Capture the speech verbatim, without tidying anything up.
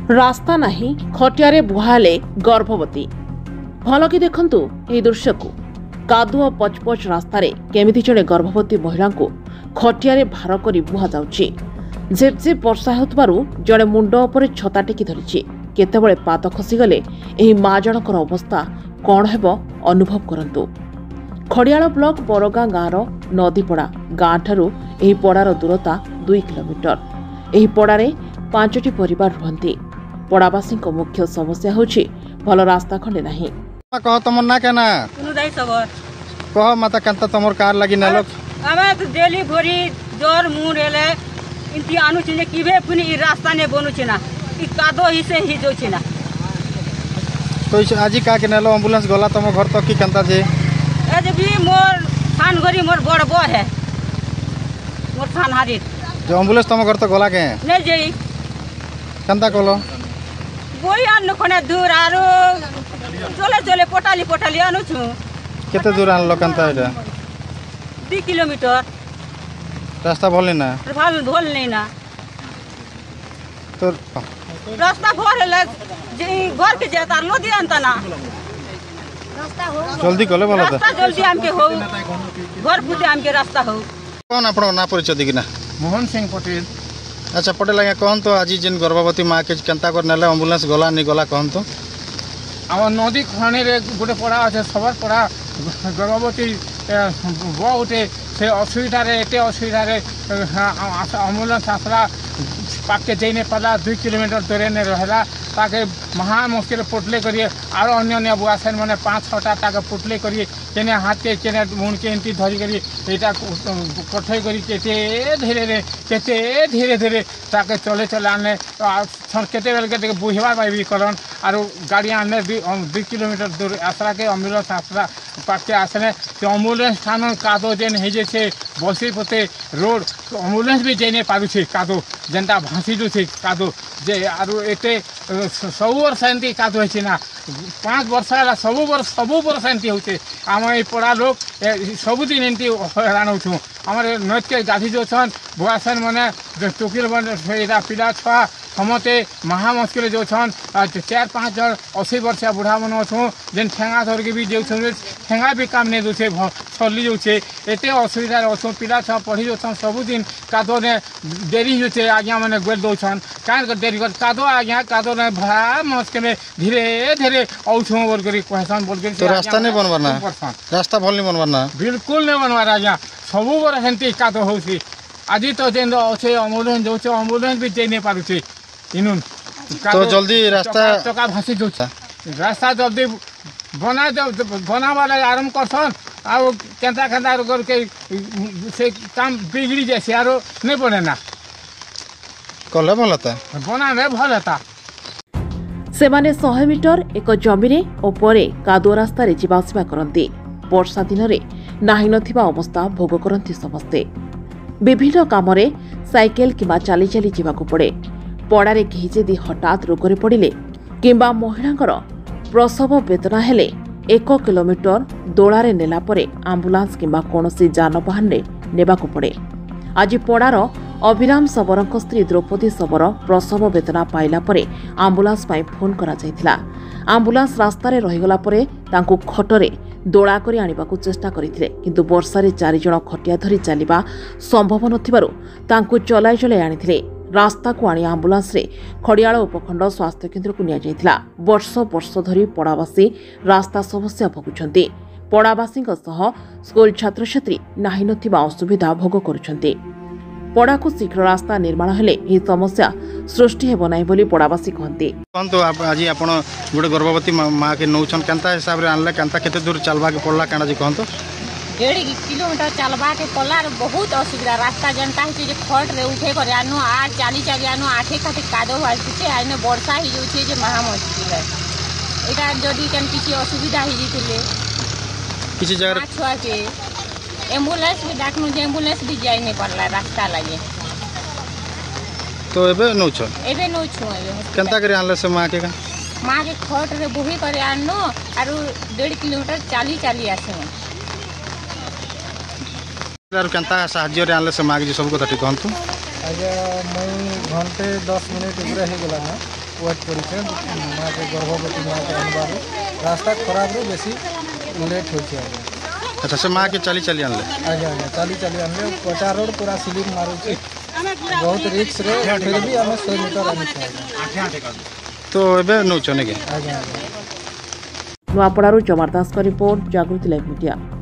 रास्ता नहीं खटियारे बुहाले गर्भवती भल कि देखंतु एही दृश्य को कादुआ पचपच रास्तार केमिति जड़े गर्भवती महिला को खटियारे भार कर बुहा जाउछि। झेपझेप वर्षा हेउतबारु जड़े मुंड उपरे छता टेकी धरिछि। केतेबेले पाद खसीगले एही माँ जनकर अवस्था कौन हेबो अनुभव करंतु। खड़ियाल ब्लॉक बरगां गाँवर नदीपड़ा गाँ ठारू एही पड़ार दूरता दुई किलोमीटर। एही पड़ारे पांचटी परिवार रुहंती। पड़ावासी मुख्य समस्या होछि भल रास्ता खंडे नाही। कह तुमर ना केना सुनुदाई सबर कह माता कंता तुमर कार लागि ना लोग आमे तो डेली भोरी जोर मुंह रेले इंती आनु छिने किबे पुनी ई रास्ता ने बनु छिना ई कादो ही से ही जो छिना तो आजी का के नेलो एम्बुलेंस गला तुम घर तक की कंता जे आज भी मोर थान घरी मोर बड़ बो है मोर थान हारी जो एम्बुलेंस तुम घर तक गला के ने जेई कंता कोलो बोई आन कोने दूर आरो चले चले पोटाली पोटाली आनु छु केते दूर आनलो कंता एटा दो किलोमीटर रास्ता भल ना भाल धोल नहीं ना तो रास्ता भर ले जे घर के जेता लो दियंता ना जल्दी कले बोला था रास्ता जल्दी हमके हो घर फुटे हमके रास्ता हो कौन आपन ना परिचय दिगिना मोहन सिंह पटेल। अच्छा पटेल आज्ञा कहन तो आज जेन गर्भवती माँ के कंता कर नेले एम्बुलेंस गला नहीं गला कहन तो आम नदी खणी रे गोटे पड़ा अच्छे सबर पड़ा गर्भवती बो उठे से असुविधा एत असुविधा एम्बुलेंस आसला पाके जाई नहीं पाला दुई किलोमीटर दूरे नहीं रहा ताके महा मुश्किल पुटले करिए आर अन्य अन्य बुआ सेन मैंने पाँच छटा ताके पुटले करिए केने हाथ के केने मुंड के एंती धरी करी एटा कठई करी केते धीरे धीरे केते धीरे धीरे ताके चले चले आने केते बेल के बुझवा पाइबी करन आर गाड़ी आने दुई किलोमीटर दूर आसरा के एम्बुलेंस आसरा पाके आसने एम्बुलेंस स्थान कादो जेन हे जे छे बसी पते रोड एम्बुलेंस भी जेने पारु छे कादो जेनता भासी जो छे कादो जे आरु एते सब वर्ष एमती कादो होइछे ना पाँच वर्ष है सब वर्ष सब वर्ष एमती होते आम ये पड़ा लोग सबुदिन एमती हैरान हो आम नद के गाधी जो छन बुआसन मैंने टोकिल बना पिला छुआ समते महा मुश्किल जो छन चार पाँच जन अशी वर्षिया बुढ़ा मन अच्छु जेन ठेंगा धर के भी जो ठेंगा भी काम नहीं दूसरे चली जाऊे एत असुविधा अच्छु पिला छुआ पढ़ी जान सबुदिन कादो ने देरी होते आज्ञा मैंने गोल दौन कहीं देरी कर कादो आज्ञा कादो ने भरा मुश्किल धीरे धीरे औछू बोल कर कहसन बोल कर रास्ता नहीं बनवाना रास्ता भल नहीं बनवाना बिल्कुल नहीं बनवार आज्ञा सब बड़ सेमती कादो हो आज तो जेन अच्छे एम्बुलेंस जो एम्बुलेंस भी जाई नहीं पारुचे इनुन तो जल्दी रास्ता चका भासी जो रास्ता जल्दी बना बना वाला आरंभ करसन आ केंता केंता करके से काम बिगड़ी जाए आरो नहीं बने ना कले भल था बना में भल था सेमाने सौ मीटर एक जमीरे और परे कादुआ रास्ता रे जीवा आसिबा करंती। वर्षा दिन रे नाही नथिबा अवस्था भोग करंती समस्ते। विभिन्न कामरे साइकेल किंबा चाली चाली जीवाकू पड़े। पड़ारे केही जदि हठात रोगरे पड़िले किंबा महिलांकर प्रसव वेदना हेले एक किलोमीटर दोड़ारे नेला परे आम्बुलांस किंबा कोनोसी जानवाहन रे नेबाकू पड़े। आज पड़ार अभिराम सबरଙ୍କ स्त्री द्रौपदी सबर प्रसव वेदना पाइला परे आम्बुलांस पाई फोन करा जायथिला। आम्बुलांस रास्तारे रहिगला परे तांकु खटरे दोड़ा करी आनिबाकू चेष्टा करिथिले किंतु वर्षारे चारि जण खटिया धरी चलिबा संभव नथिबारु तांकु चलाई चलाई आनिथिले। रास्ता को आनी आम्बुलांस रे खड़ियाल उपखंड स्वास्थ्य केन्द्र को निया जायथिला। वर्ष वर्ष धरी पड़ावासी रास्ता समस्या भोगुछंती। पड़ावासी स्कूल छात्र छात्री नाही नथिबा असुविधा भोग करुछंती। पड़ा को शीघ्र रास्ता निर्माण हेले यह समस्या सृष्टि हेबो नाही बोली पड़ावासी कहंती। तो आज आपण गोटे गर्भवती माँ के नौछन केंता हिसाब रे आनले केंता केते दूर चलबा के पड़ला काना जी कहंतो डेढ़ किलोमीटर चलवा के पड़ला बहुत असुविधा रास्ता जनता है जे खट रे उठे करे आनो आठ चाली चाली आनो आठे खाते कादो वालछे आइने वर्षा ही जोछे जे महा मुश्किल है एटा जदी केन किछि असुविधा ही जितले किछि जगह छुआ के एम्बुलेंस भी डाकनु जे एम्बुलेंस भी जाई नहीं पड़ला रास्ता लागे तो एबे नो छ एबे नो छ एबे केंता करे आनले से माँ के का माँ के खट रे बुही करे आनो आरो डेढ़ किलोमीटर चाली चाली आसे यार केंता साहाଯ୍य रे आनले से माँ के सब कथा ठीक कहंतु आज मैं घंटे दस मिनट ऊपर हो गला ना वेट करें माँ के गर्भवती माँ के आनबार रास्ता खराब रे बेसी लेट हो अच्छा से माँ के चली चली आनले आज्ञा आज्ञा चली चली आनले पचार रोड पूरा स्लिप मारूचे बहुत रिक्स रे फिर भी आम सौ मीटर आनी तो एबे नौचने के आज्ञा आज्ञा नुआपड़ारू जमार दास का रिपोर्ट जागृति लाइव मीडिया।